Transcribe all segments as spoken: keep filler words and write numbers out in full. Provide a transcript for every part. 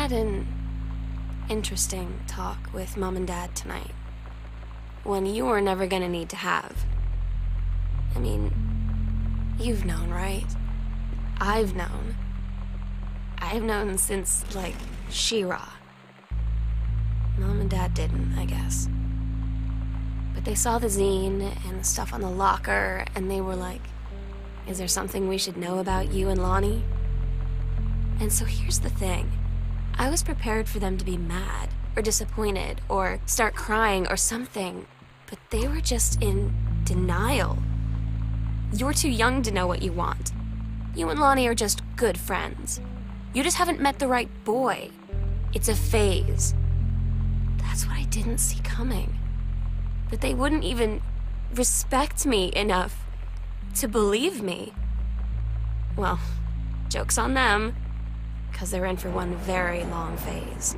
had an interesting talk with Mom and Dad tonight. One you were never gonna need to have. I mean, you've known, right? I've known. I've known since, like, She-Ra. Mom and Dad didn't, I guess. But they saw the zine and the stuff on the locker, and they were like, is there something we should know about you and Lonnie? And so here's the thing. I was prepared for them to be mad, or disappointed, or start crying, or something. But they were just in denial. You're too young to know what you want. You and Lonnie are just good friends. You just haven't met the right boy. It's a phase. That's what I didn't see coming. That they wouldn't even respect me enough to believe me. Well, joke's on them, because they're in for one very long phase.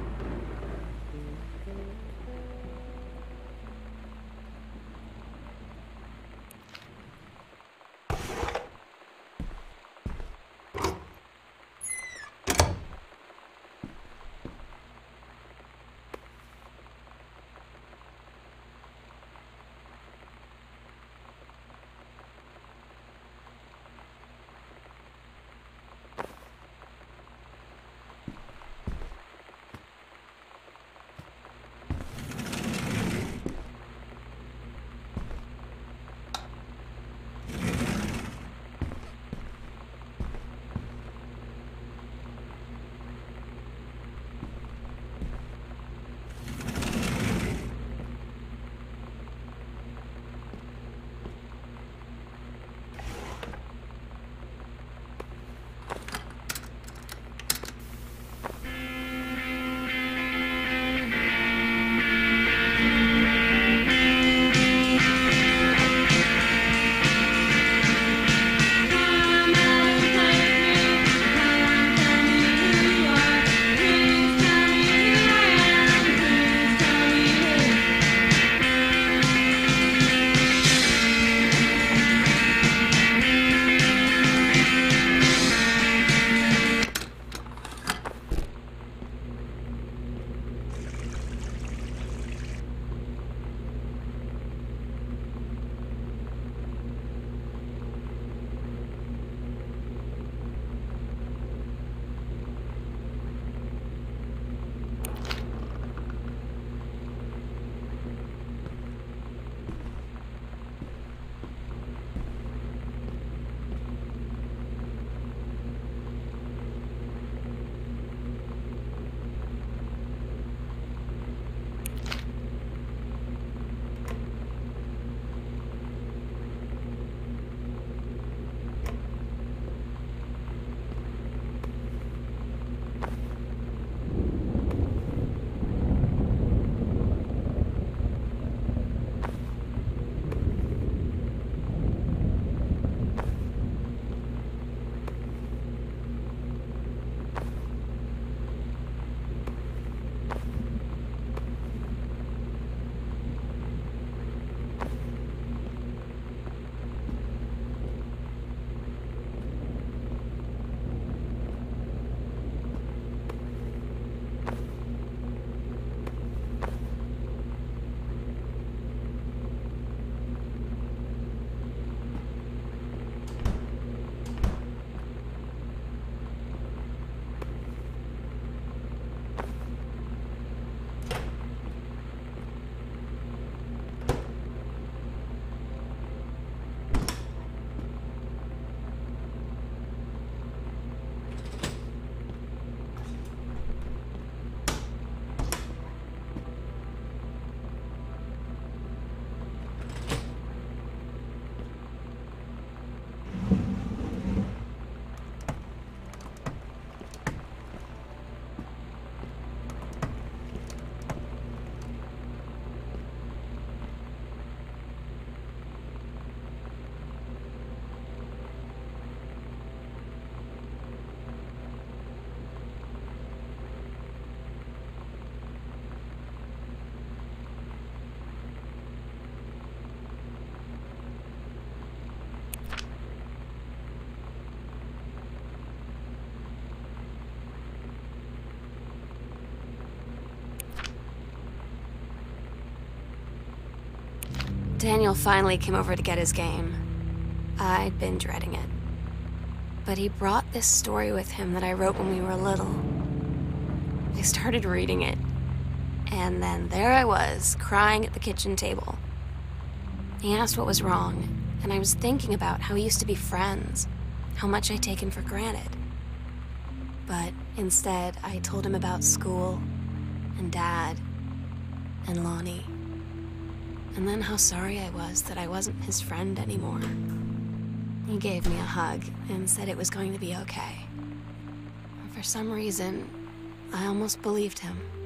Daniel finally came over to get his game. I'd been dreading it. But he brought this story with him that I wrote when we were little. I started reading it, and then there I was, crying at the kitchen table. He asked what was wrong, and I was thinking about how we used to be friends, how much I'd taken for granted. But instead, I told him about school, and Dad, and Lonnie. And then how sorry I was that I wasn't his friend anymore. He gave me a hug and said it was going to be okay. For some reason, I almost believed him.